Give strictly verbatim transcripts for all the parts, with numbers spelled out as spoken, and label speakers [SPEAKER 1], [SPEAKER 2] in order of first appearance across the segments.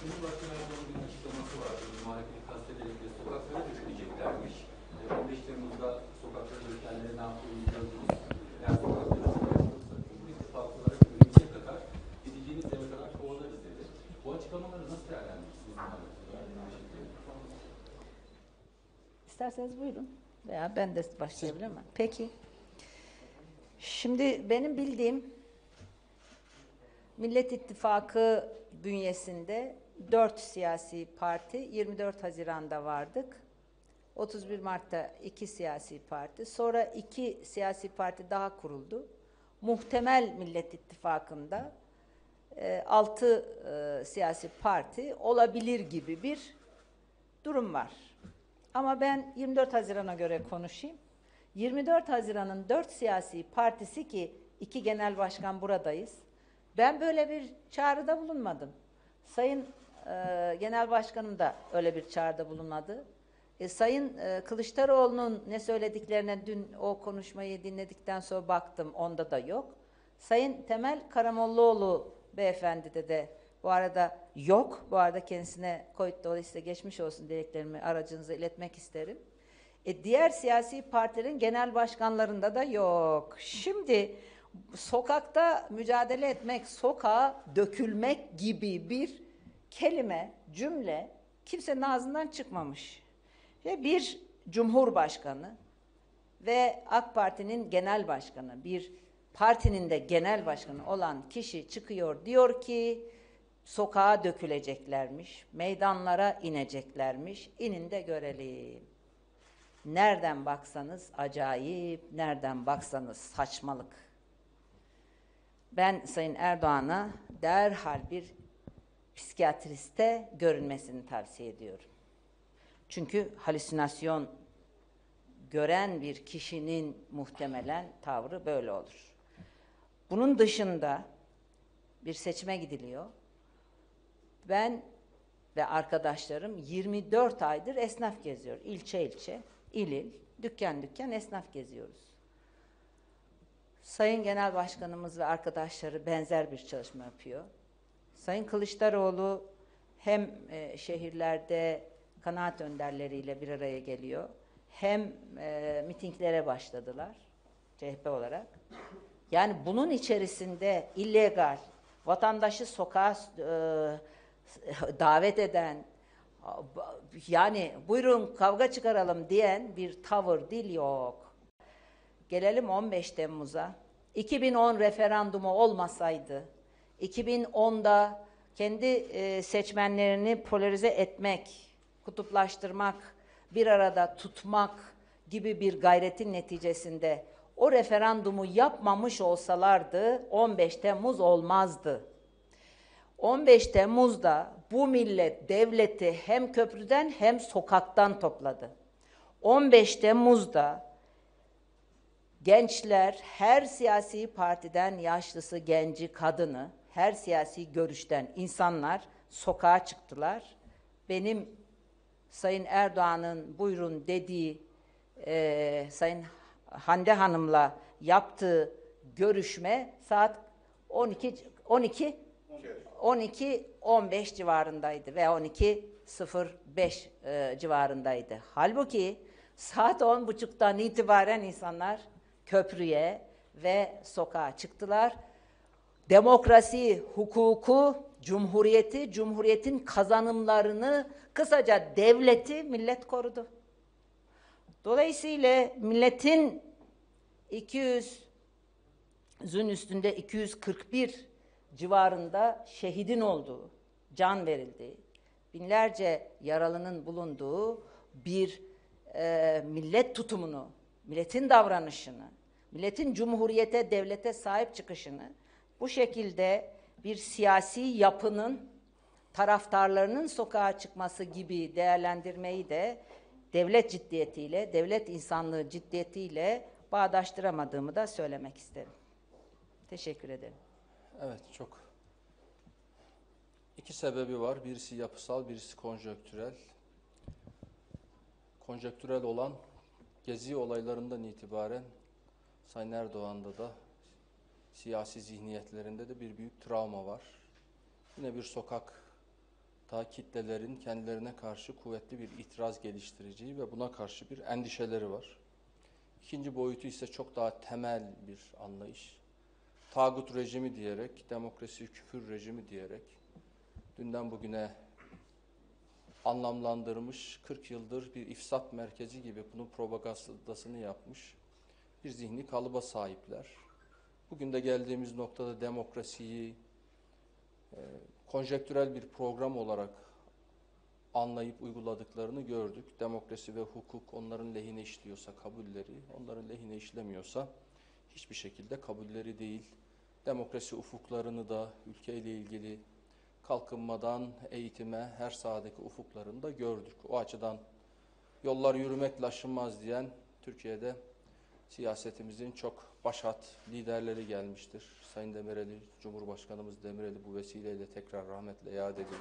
[SPEAKER 1] Cumhurbaşkanı Erdoğan'ın bir açıklaması vardı. Muhalefeti kastederek de sokaklara döküleceklermiş. on beş Temmuz'da sokaklara dökenleri ne yaptığını gördünüz. Eğer sokaklara sokaklarsa Cumhur İttifakı olarak önümüze kadar gideceğiniz yere kadar kovalarız dedi. Bu açıklamaları nasıl değerlendirirsiniz muhalefeti?
[SPEAKER 2] İsterseniz buyurun. Veya ben de başlayabilirim. Peki. Şimdi benim bildiğim Millet İttifakı bünyesinde dört siyasi parti, yirmi dört Haziran'da vardık. otuz bir Mart'ta iki siyasi parti, sonra iki siyasi parti daha kuruldu. Muhtemel Millet İttifakı'nda e, altı e, siyasi parti olabilir gibi bir durum var. Ama ben yirmi dört Haziran'a göre konuşayım. yirmi dört Haziran'ın dört siyasi partisi ki iki genel başkan buradayız. Ben böyle bir çağrıda bulunmadım. Sayın e, Genel Başkanım da öyle bir çağrıda bulunmadı. E, Sayın e, Kılıçdaroğlu'nun ne söylediklerine dün o konuşmayı dinledikten sonra baktım, onda da yok. Sayın Temel Karamollaoğlu beyefendide de bu arada yok. Bu arada kendisine COVID dolayısıyla geçmiş olsun dileklerimi aracınıza iletmek isterim. E, diğer siyasi partilerin genel başkanlarında da yok. Şimdi sokakta mücadele etmek, sokağa dökülmek gibi bir kelime, cümle kimsenin ağzından çıkmamış. Ve bir cumhurbaşkanı ve AK Parti'nin genel başkanı, bir partinin de genel başkanı olan kişi çıkıyor, diyor ki sokağa döküleceklermiş, meydanlara ineceklermiş, inin de görelim. Nereden baksanız acayip, nereden baksanız saçmalık. Ben Sayın Erdoğan'a derhal bir psikiyatriste görünmesini tavsiye ediyorum. Çünkü halüsinasyon gören bir kişinin muhtemelen tavrı böyle olur. Bunun dışında bir seçime gidiliyor. Ben ve arkadaşlarım yirmi dört aydır esnaf geziyor. İlçe ilçe, il il, dükkan dükkan esnaf geziyoruz. Sayın Genel Başkanımız ve arkadaşları benzer bir çalışma yapıyor. Sayın Kılıçdaroğlu hem e, şehirlerde kanaat önderleriyle bir araya geliyor, hem e, mitinglere başladılar C H P olarak. Yani bunun içerisinde illegal, vatandaşı sokağa e, davet eden, yani buyurun kavga çıkaralım diyen bir tavır, dil yok. Gelelim on beş Temmuz'a. iki bin on referandumu olmasaydı, iki bin onda kendi e, seçmenlerini polarize etmek, kutuplaştırmak, bir arada tutmak gibi bir gayretin neticesinde o referandumu yapmamış olsalardı on beş Temmuz olmazdı. on beş Temmuz'da bu millet devleti hem köprüden hem sokaktan topladı. on beş Temmuz'da gençler, her siyasi partiden yaşlısı, genci, kadını, her siyasi görüşten insanlar sokağa çıktılar. Benim Sayın Erdoğan'ın buyurun dediği e, Sayın Hande Hanım'la yaptığı görüşme saat on iki on iki on iki on beş civarındaydı ve on iki sıfır beş e, civarındaydı. Halbuki saat on buçuktan itibaren insanlar köprüye ve sokağa çıktılar. Demokrasi, hukuku, cumhuriyeti, cumhuriyetin kazanımlarını, kısaca devleti millet korudu. Dolayısıyla milletin iki yüzün üstünde iki yüz kırk bir civarında şehidin olduğu, can verildiği, binlerce yaralının bulunduğu bir e, millet tutumunu, milletin davranışını, milletin cumhuriyete, devlete sahip çıkışını bu şekilde bir siyasi yapının taraftarlarının sokağa çıkması gibi değerlendirmeyi de devlet ciddiyetiyle, devlet insanlığı ciddiyetiyle bağdaştıramadığımı da söylemek isterim. Teşekkür ederim.
[SPEAKER 3] Evet, çok. İki sebebi var. Birisi yapısal, birisi konjonktürel. Konjonktürel olan Gezi olaylarından itibaren Sayın Erdoğan'da da siyasi zihniyetlerinde de bir büyük travma var. Yine bir sokak hatta kitlelerin kendilerine karşı kuvvetli bir itiraz geliştireceği ve buna karşı bir endişeleri var. İkinci boyutu ise çok daha temel bir anlayış. Tağut rejimi diyerek, demokrasi küfür rejimi diyerek, dünden bugüne anlamlandırmış, kırk yıldır bir ifsat merkezi gibi bunun propagandasını yapmış bir zihni kalıba sahipler. Bugün de geldiğimiz noktada demokrasiyi e, konjektürel bir program olarak anlayıp uyguladıklarını gördük. Demokrasi ve hukuk onların lehine işliyorsa kabulleri, onların lehine işlemiyorsa hiçbir şekilde kabulleri değil. Demokrasi ufuklarını da ülkeyle ilgili kalkınmadan eğitime her sahadaki ufuklarını da gördük. O açıdan yollar yürümekle aşınmaz diyen Türkiye'de siyasetimizin çok başat liderleri gelmiştir. Sayın Demireli, Cumhurbaşkanımız Demireli bu vesileyle tekrar rahmetle yad edin.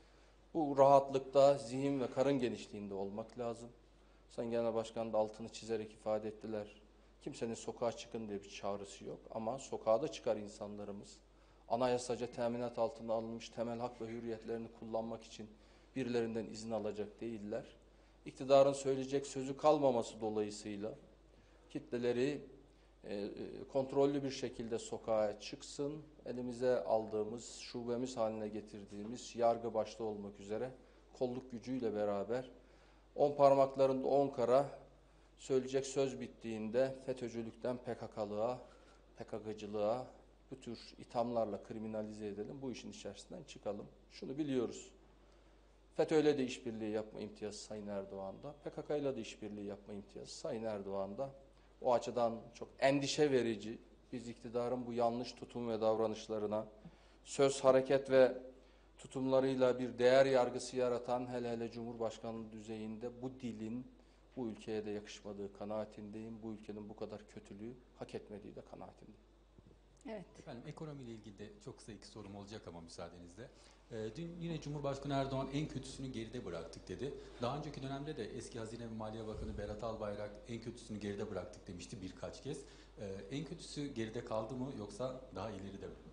[SPEAKER 3] Bu rahatlıkta, zihin ve karın genişliğinde olmak lazım. Sayın Genel Başkan da altını çizerek ifade ettiler. Kimsenin sokağa çıkın diye bir çağrısı yok ama sokağa da çıkar insanlarımız. Anayasaca teminat altına alınmış temel hak ve hürriyetlerini kullanmak için birilerinden izin alacak değiller. İktidarın söyleyecek sözü kalmaması dolayısıyla kitleleri e, kontrollü bir şekilde sokağa çıksın, elimize aldığımız, şubemiz haline getirdiğimiz yargı başta olmak üzere kolluk gücüyle beraber on parmaklarında on kara söyleyecek söz bittiğinde FETÖ'cülükten P K K'lığa, P K K'cılığa bu tür ithamlarla kriminalize edelim, bu işin içerisinden çıkalım. Şunu biliyoruz, FETÖ'yle de işbirliği yapma imtiyazı Sayın Erdoğan'da, P K K'yla da işbirliği yapma imtiyazı Sayın Erdoğan'da. O açıdan çok endişe verici, biz iktidarın bu yanlış tutum ve davranışlarına, söz, hareket ve tutumlarıyla bir değer yargısı yaratan hele hele Cumhurbaşkanlığı düzeyinde bu dilin bu ülkeye de yakışmadığı kanaatindeyim. Bu ülkenin bu kadar kötülüğü hak etmediği de kanaatindeyim.
[SPEAKER 2] Evet.
[SPEAKER 4] Efendim ekonomiyle ilgili de çok kısa iki sorum olacak ama müsaadenizle. Ee, dün yine Cumhurbaşkanı Erdoğan en kötüsünü geride bıraktık dedi. Daha önceki dönemde de eski Hazine ve Maliye Bakanı Berat Albayrak en kötüsünü geride bıraktık demişti birkaç kez. Ee, en kötüsü geride kaldı mı yoksa daha ileride mi?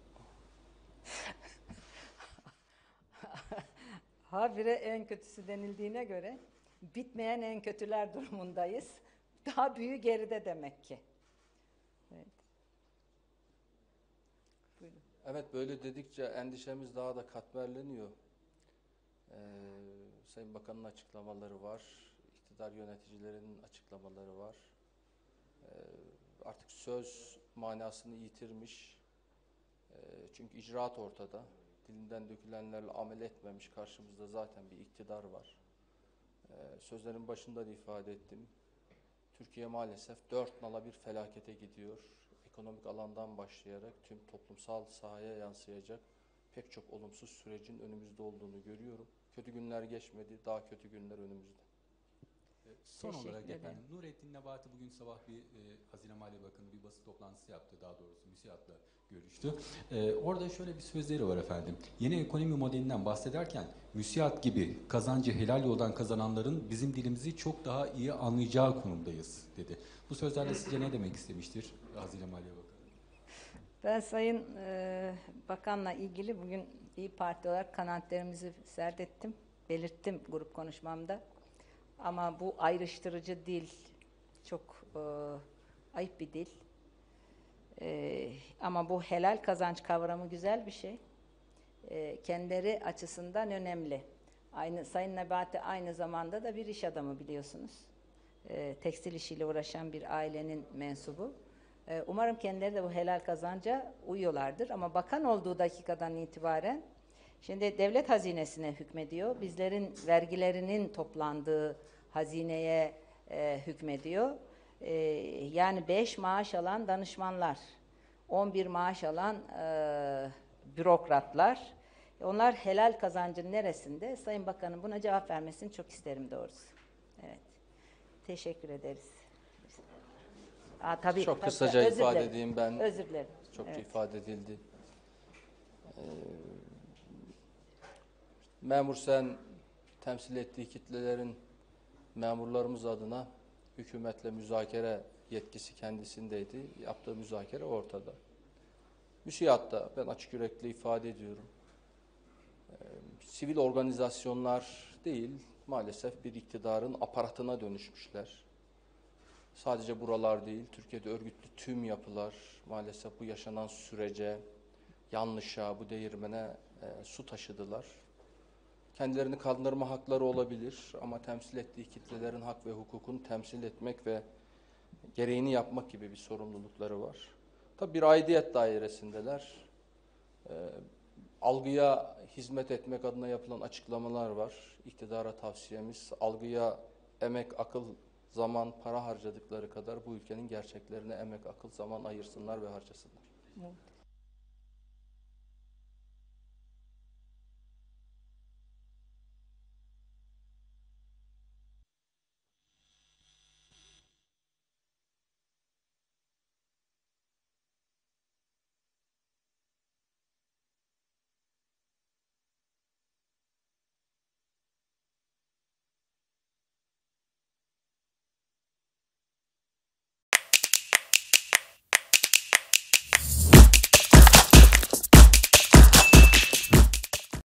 [SPEAKER 2] Habire en kötüsü denildiğine göre bitmeyen en kötüler durumundayız. Daha büyüğü geride demek ki. Evet. Buyurun.
[SPEAKER 3] Evet, böyle dedikçe endişemiz daha da katmerleniyor. Ee, Sayın Bakan'ın açıklamaları var, iktidar yöneticilerinin açıklamaları var. Ee, artık söz manasını yitirmiş. Ee, çünkü icraat ortada. Dilinden dökülenlerle amel etmemiş, karşımızda zaten bir iktidar var. Ee, sözlerin başında da ifade ettim. Türkiye maalesef dört nala bir felakete gidiyor. Ekonomik alandan başlayarak tüm toplumsal sahaya yansıyacak pek çok olumsuz sürecin önümüzde olduğunu görüyorum. Kötü günler geçmedi, daha kötü günler önümüzde.
[SPEAKER 4] Son
[SPEAKER 2] Teşekkür
[SPEAKER 4] olarak
[SPEAKER 2] ederim.
[SPEAKER 4] efendim Nurettin Nebati bugün sabah bir e, Hazine Maliye Bakanı bir basın toplantısı yaptı, daha doğrusu MÜSİAD'la görüştü. E, orada şöyle bir sözleri var efendim. Yeni ekonomi modelinden bahsederken MÜSİAD gibi kazancı helal yoldan kazananların bizim dilimizi çok daha iyi anlayacağı konumdayız dedi. Bu sözlerle sizce ne demek istemiştir Hazine Maliye Bakanı?
[SPEAKER 2] Ben Sayın e, Bakan'la ilgili bugün İYİ Parti olarak kanaatlerimizi serdettim, belirttim grup konuşmamda. Ama bu ayrıştırıcı dil çok e, ayıp bir dil. E, ama bu helal kazanç kavramı güzel bir şey. E, kendileri açısından önemli. Aynı Sayın Nebati aynı zamanda da bir iş adamı biliyorsunuz. E, tekstil işiyle uğraşan bir ailenin mensubu. E, umarım kendileri de bu helal kazanca uyuyorlardır. Ama bakan olduğu dakikadan itibaren şimdi devlet hazinesine hükmediyor. Bizlerin vergilerinin toplandığı hazineye e, hükmediyor. E, yani beş maaş alan danışmanlar, on bir maaş alan e, bürokratlar. Onlar helal kazancın neresinde? Sayın Bakan'ın buna cevap vermesini çok isterim doğrusu. Evet. Teşekkür ederiz. Aa, tabii,
[SPEAKER 3] Çok
[SPEAKER 2] tabii,
[SPEAKER 3] kısaca
[SPEAKER 2] özür
[SPEAKER 3] ifade
[SPEAKER 2] dilerim.
[SPEAKER 3] edeyim ben.
[SPEAKER 2] Özür dilerim.
[SPEAKER 3] Çokça
[SPEAKER 2] Evet.
[SPEAKER 3] ifade edildi. Ee, memur sen temsil ettiği kitlelerin memurlarımız adına hükümetle müzakere yetkisi kendisindeydi. Yaptığı müzakere ortada. MÜSİAD'da ben açık yürekli ifade ediyorum. Ee, sivil organizasyonlar değil, maalesef bir iktidarın aparatına dönüşmüşler. Sadece buralar değil, Türkiye'de örgütlü tüm yapılar maalesef bu yaşanan sürece, yanlışa, bu değirmene e, su taşıdılar. Kendilerini kandırma hakları olabilir ama temsil ettiği kitlelerin hak ve hukukunu temsil etmek ve gereğini yapmak gibi bir sorumlulukları var. Tabii bir aidiyet dairesindeler. E, algıya hizmet etmek adına yapılan açıklamalar var. İktidara tavsiyemiz, algıya emek, akıl, zaman, para harcadıkları kadar bu ülkenin gerçeklerine emek, akıl, zaman ayırsınlar ve harcasınlar.
[SPEAKER 2] Evet.